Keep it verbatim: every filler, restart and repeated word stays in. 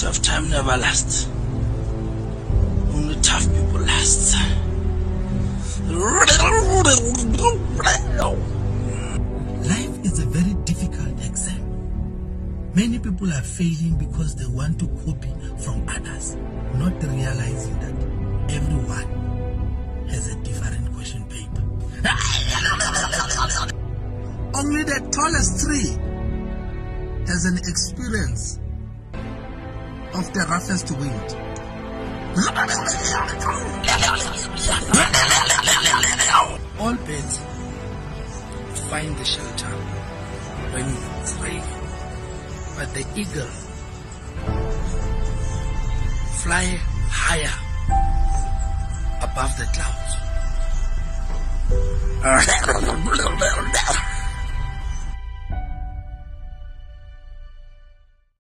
Tough time never lasts. Only tough people last. Life is a very difficult exam. Many people are failing because they want to copy from others, not realizing that everyone has a different question paper. Only the tallest tree has an experience of the roughest wind. All birds find the shelter when it's raining, but the eagle fly higher above the clouds.